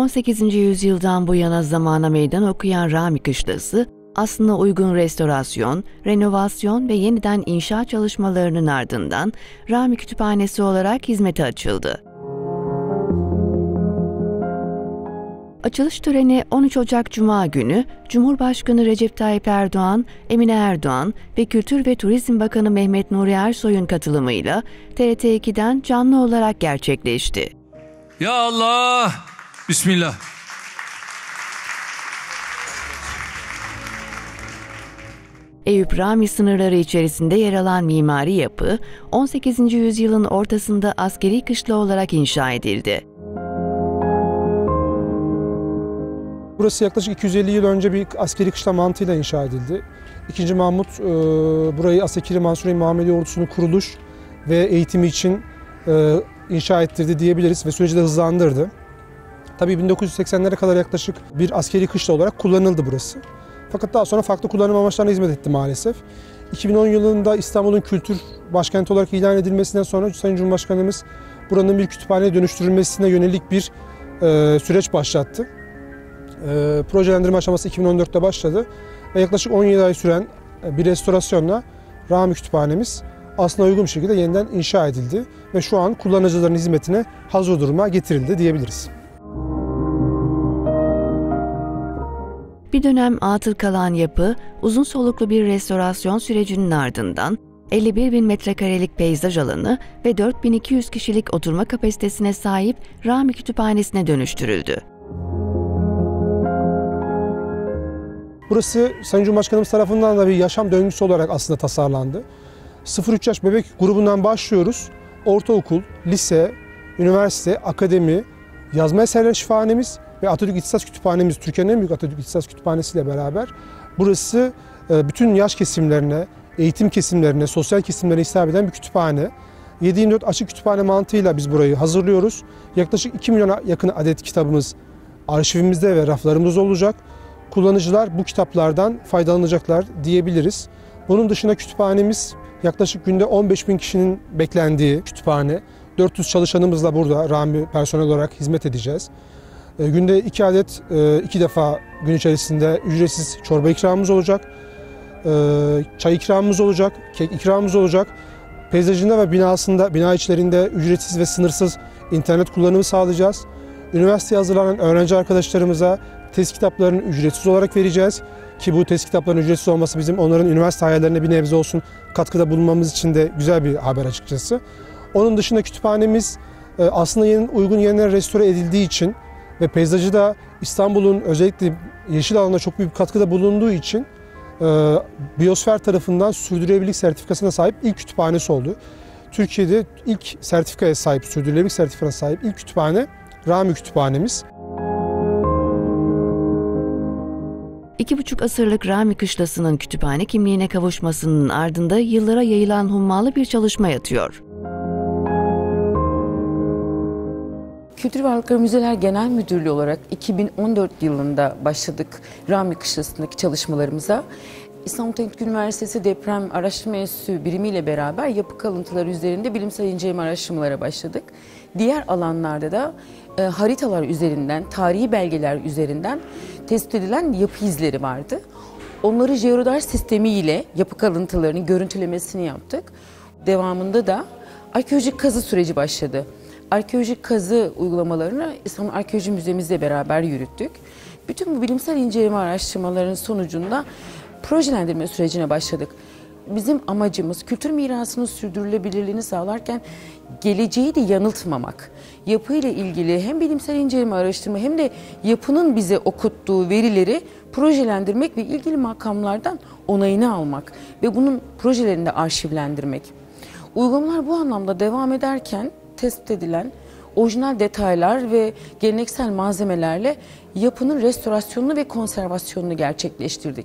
18. yüzyıldan bu yana zamana meydan okuyan Rami Kışlası, aslına uygun restorasyon, renovasyon ve yeniden inşa çalışmalarının ardından Rami Kütüphanesi olarak hizmete açıldı. Açılış töreni 13 Ocak Cuma günü Cumhurbaşkanı Recep Tayyip Erdoğan, Emine Erdoğan ve Kültür ve Turizm Bakanı Mehmet Nuri Ersoy'un katılımıyla TRT 2'den canlı olarak gerçekleşti. Ya Allah! Bismillah. Eyüp Rami sınırları içerisinde yer alan mimari yapı, 18. yüzyılın ortasında askeri kışla olarak inşa edildi. Burası yaklaşık 250 yıl önce bir askeri kışla mantığıyla inşa edildi. II. Mahmut burayı Asekiri Mansuri Muhammedi Ordusu'nun kuruluş ve eğitimi için inşa ettirdi diyebiliriz ve süreci de hızlandırdı. Tabii 1980'lere kadar yaklaşık bir askeri kışla olarak kullanıldı burası. Fakat daha sonra farklı kullanım amaçlarına hizmet etti maalesef. 2010 yılında İstanbul'un kültür başkenti olarak ilan edilmesinden sonra Sayın Cumhurbaşkanımız buranın bir kütüphaneye dönüştürülmesine yönelik bir süreç başlattı. Projelendirme aşaması 2014'te başladı ve yaklaşık 17 ay süren bir restorasyonla Rami Kütüphanemiz aslına uygun bir şekilde yeniden inşa edildi ve şu an kullanıcıların hizmetine hazır duruma getirildi diyebiliriz. Bir dönem atıl kalan yapı, uzun soluklu bir restorasyon sürecinin ardından 51.000 metrekarelik peyzaj alanı ve 4.200 kişilik oturma kapasitesine sahip Rami Kütüphanesi'ne dönüştürüldü. Burası Sayın Cumhurbaşkanımız tarafından da bir yaşam döngüsü olarak aslında tasarlandı. 0-3 yaş bebek grubundan başlıyoruz. Ortaokul, lise, üniversite, akademi, yazma eserleri şifahanemiz ve Atatürk İhtisas Kütüphanemiz, Türkiye'nin en büyük Atatürk İhtisas Kütüphanesi ile beraber burası bütün yaş kesimlerine, eğitim kesimlerine, sosyal kesimlerine hitap eden bir kütüphane. 7/24 açık kütüphane mantığıyla biz burayı hazırlıyoruz. Yaklaşık 2 milyona yakın adet kitabımız arşivimizde ve raflarımızda olacak. Kullanıcılar bu kitaplardan faydalanacaklar diyebiliriz. Bunun dışında kütüphanemiz yaklaşık günde 15.000 kişinin beklendiği kütüphane. 400 çalışanımızla burada Rami personel olarak hizmet edeceğiz. Günde 2 adet, 2 defa gün içerisinde ücretsiz çorba ikramımız olacak. Çay ikramımız olacak, kek ikramımız olacak. Peyzajında ve bina içlerinde ücretsiz ve sınırsız internet kullanımı sağlayacağız. Üniversiteye hazırlanan öğrenci arkadaşlarımıza test kitaplarını ücretsiz olarak vereceğiz. Ki bu test kitaplarının ücretsiz olması bizim onların üniversite hayallerine bir nebze olsun katkıda bulunmamız için de güzel bir haber açıkçası. Onun dışında kütüphanemiz aslında uygun yeniden restore edildiği için ve peyzajı da İstanbul'un özellikle yeşil alanda çok büyük katkıda bulunduğu için Biyosfer tarafından sürdürülebilirlik sertifikasına sahip ilk kütüphanesi oldu. Türkiye'de ilk sertifikaya sahip, sürdürülebilirlik sertifikasına sahip ilk kütüphane Rami Kütüphanemiz. 2,5 asırlık Rami Kışlası'nın kütüphane kimliğine kavuşmasının ardında yıllara yayılan hummalı bir çalışma yatıyor. Kültür Varlıkları Müzeler Genel Müdürlüğü olarak 2014 yılında başladık Rami Kışlası'ndaki çalışmalarımıza. İstanbul Teknik Üniversitesi Deprem Araştırma Enstitüsü birimiyle beraber yapı kalıntıları üzerinde bilimsel inceleme araştırmalara başladık. Diğer alanlarda da haritalar üzerinden, tarihi belgeler üzerinden tespit edilen yapı izleri vardı. Onları jeoradar sistemiyle yapı kalıntılarının görüntülemesini yaptık. Devamında da arkeolojik kazı süreci başladı. Arkeolojik kazı uygulamalarını İstanbul Arkeoloji Müzemizle beraber yürüttük. Bütün bu bilimsel inceleme araştırmalarının sonucunda projelendirme sürecine başladık. Bizim amacımız kültür mirasının sürdürülebilirliğini sağlarken geleceği de yanıltmamak. Yapıyla ilgili hem bilimsel inceleme araştırma hem de yapının bize okuttuğu verileri projelendirmek ve ilgili makamlardan onayını almak ve bunun projelerini de arşivlendirmek. Uygulamalar bu anlamda devam ederken tespit edilen orijinal detaylar ve geleneksel malzemelerle yapının restorasyonunu ve konservasyonunu gerçekleştirdik.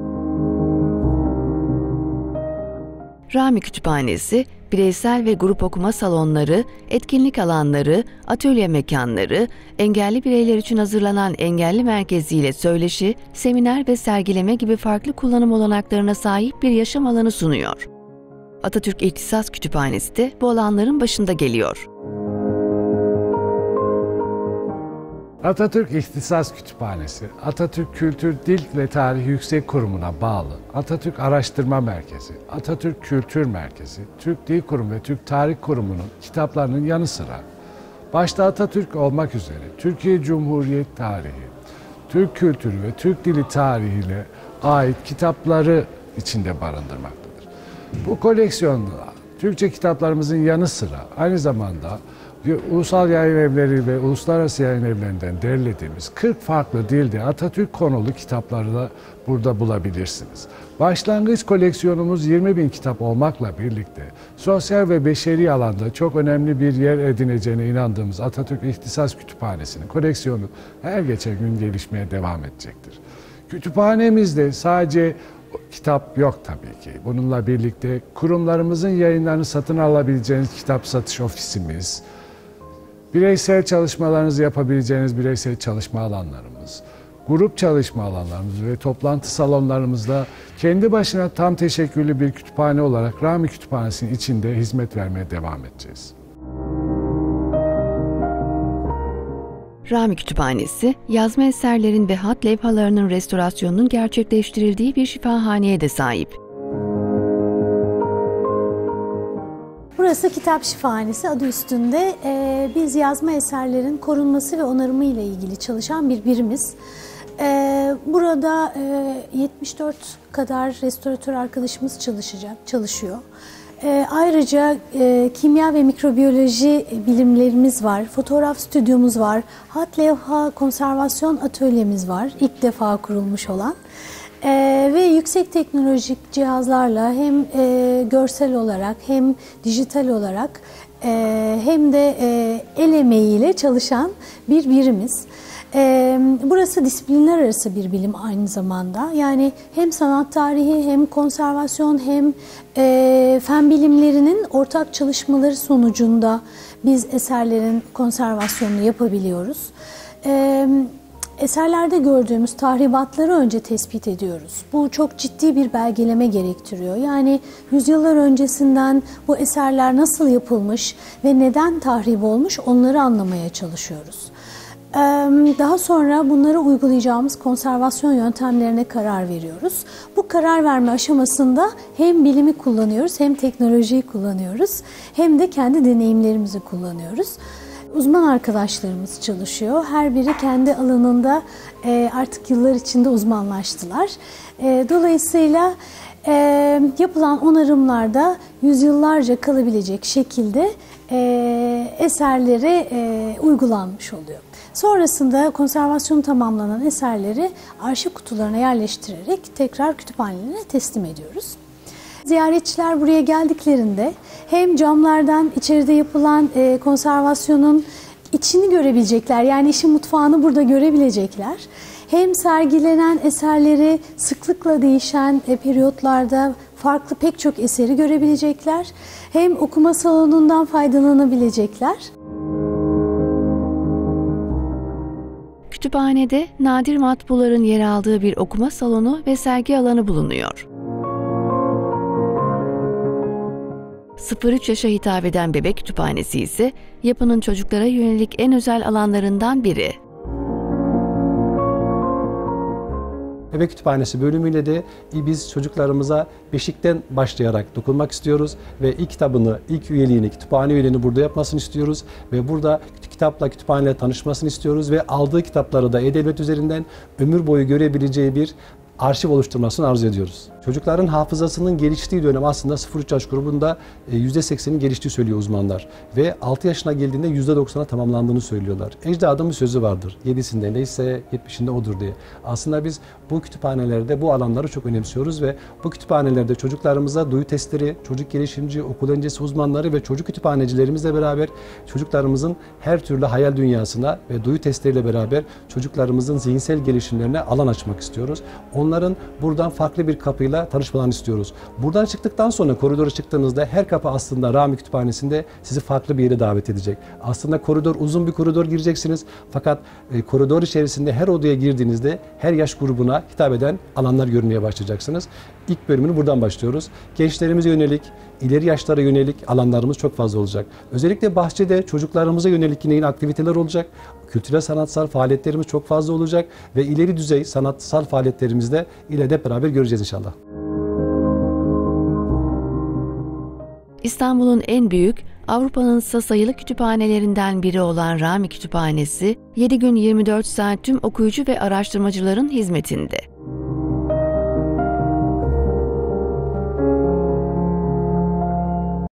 Rami Kütüphanesi, bireysel ve grup okuma salonları, etkinlik alanları, atölye mekanları, engelli bireyler için hazırlanan engelli merkeziyle söyleşi, seminer ve sergileme gibi farklı kullanım olanaklarına sahip bir yaşam alanı sunuyor. Atatürk İhtisas Kütüphanesi de bu alanların başında geliyor. Atatürk İhtisas Kütüphanesi, Atatürk Kültür Dil ve Tarih Yüksek Kurumu'na bağlı Atatürk Araştırma Merkezi, Atatürk Kültür Merkezi, Türk Dil Kurumu ve Türk Tarih Kurumu'nun kitaplarının yanı sıra, başta Atatürk olmak üzere Türkiye Cumhuriyet tarihi, Türk kültürü ve Türk dili tarihine ait kitapları içinde barındırmaktadır. Bu koleksiyonda Türkçe kitaplarımızın yanı sıra aynı zamanda ulusal yayın evleri ve uluslararası yayın evlerinden derlediğimiz 40 farklı dilde Atatürk konulu kitapları da burada bulabilirsiniz. Başlangıç koleksiyonumuz 20.000 kitap olmakla birlikte sosyal ve beşeri alanda çok önemli bir yer edineceğine inandığımız Atatürk İhtisas Kütüphanesi'nin koleksiyonu her geçen gün gelişmeye devam edecektir. Kütüphanemizde sadece kitap yok tabii ki. Bununla birlikte kurumlarımızın yayınlarını satın alabileceğiniz kitap satış ofisimiz, bireysel çalışmalarınızı yapabileceğiniz bireysel çalışma alanlarımız, grup çalışma alanlarımız ve toplantı salonlarımızda kendi başına tam teşekküllü bir kütüphane olarak Rami Kütüphanesi'nin içinde hizmet vermeye devam edeceğiz. Rami Kütüphanesi, yazma eserlerin ve hat levhalarının restorasyonunun gerçekleştirildiği bir şifahaneye de sahip. Burası Kitap Şifahanesi adı üstünde. Biz yazma eserlerin korunması ve onarımı ile ilgili çalışan bir birimiz. Burada 74 kadar restoratör arkadaşımız çalışıyor. Ayrıca kimya ve mikrobiyoloji bilimlerimiz var, fotoğraf stüdyomuz var, hat levha konservasyon atölyemiz var, ilk defa kurulmuş olan. Ve yüksek teknolojik cihazlarla hem görsel olarak hem dijital olarak hem de el emeğiyle çalışan bir birimiz. Burası disiplinler arası bir bilim aynı zamanda. Yani hem sanat tarihi hem konservasyon hem fen bilimlerinin ortak çalışmaları sonucunda biz eserlerin konservasyonunu yapabiliyoruz. Eserlerde gördüğümüz tahribatları önce tespit ediyoruz. Bu çok ciddi bir belgeleme gerektiriyor. Yani yüzyıllar öncesinden bu eserler nasıl yapılmış ve neden tahrip olmuş onları anlamaya çalışıyoruz. Daha sonra bunları uygulayacağımız konservasyon yöntemlerine karar veriyoruz. Bu karar verme aşamasında hem bilimi kullanıyoruz, hem teknolojiyi kullanıyoruz, hem de kendi deneyimlerimizi kullanıyoruz. Uzman arkadaşlarımız çalışıyor. Her biri kendi alanında artık yıllar içinde uzmanlaştılar. Dolayısıyla yapılan onarımlarda yüzyıllarca kalabilecek şekilde eserlere uygulanmış oluyor. Sonrasında konservasyonu tamamlanan eserleri arşiv kutularına yerleştirerek tekrar kütüphanelere teslim ediyoruz. Ziyaretçiler buraya geldiklerinde hem camlardan içeride yapılan konservasyonun içini görebilecekler, yani işin mutfağını burada görebilecekler. Hem sergilenen eserleri sıklıkla değişen periyotlarda farklı pek çok eseri görebilecekler. Hem okuma salonundan faydalanabilecekler. Kütüphanede nadir matbuların yer aldığı bir okuma salonu ve sergi alanı bulunuyor. 0-3 yaşa hitap eden bebek kütüphanesi ise yapının çocuklara yönelik en özel alanlarından biri. Bebek Kütüphanesi bölümüyle de biz çocuklarımıza beşikten başlayarak dokunmak istiyoruz ve ilk kitabını, ilk üyeliğini, kütüphane üyeliğini burada yapmasını istiyoruz ve burada kitapla, kütüphaneyle tanışmasını istiyoruz ve aldığı kitapları da e-devlet üzerinden ömür boyu görebileceği bir arşiv oluşturmasını arzu ediyoruz. Çocukların hafızasının geliştiği dönem aslında 0-3 yaş grubunda %80'in geliştiği söylüyor uzmanlar. Ve 6 yaşına geldiğinde %90'a tamamlandığını söylüyorlar. Ecdadın bir sözü vardır. 7'sinde neyse 70'inde odur diye. Aslında biz bu kütüphanelerde bu alanları çok önemsiyoruz ve bu kütüphanelerde çocuklarımıza duyu testleri, çocuk gelişimci, okul öncesi uzmanları ve çocuk kütüphanecilerimizle beraber çocuklarımızın her türlü hayal dünyasına ve duyu testleriyle beraber çocuklarımızın zihinsel gelişimlerine alan açmak istiyoruz. Onların buradan farklı bir kapıyla tanışmalarını istiyoruz. Buradan çıktıktan sonra koridora çıktığınızda her kapı aslında Rami Kütüphanesi'nde sizi farklı bir yere davet edecek. Aslında koridor, uzun bir koridor gireceksiniz. Fakat koridor içerisinde her odaya girdiğinizde her yaş grubuna hitap eden alanlar görmeye başlayacaksınız. ilk bölümünü buradan başlıyoruz. Gençlerimize yönelik, ileri yaşlara yönelik alanlarımız çok fazla olacak. Özellikle bahçede çocuklarımıza yönelik yine aktiviteler olacak. Kültürel sanatsal faaliyetlerimiz çok fazla olacak ve ileri düzey sanatsal faaliyetlerimizde ileride hep beraber göreceğiz inşallah. İstanbul'un en büyük, Avrupa'nın sayılı kütüphanelerinden biri olan Rami Kütüphanesi, 7 gün 24 saat tüm okuyucu ve araştırmacıların hizmetinde.